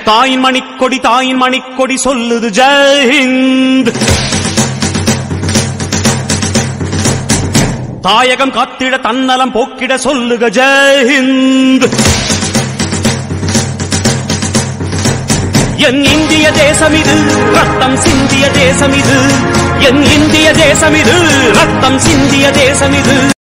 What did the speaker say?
தாயின் மணிக்கொடி சொல்லுது ஜெய் ஹிந்த். தாயகம் காத்திட தன்னலம் போக்கிட சொல்லுக ஜெய் ஹிந்த். என் இந்திய தேசமிது ரத்தம் சிந்திய தேசமிது, என் இந்திய தேசமிது ரத்தம் சிந்திய தேசமிது.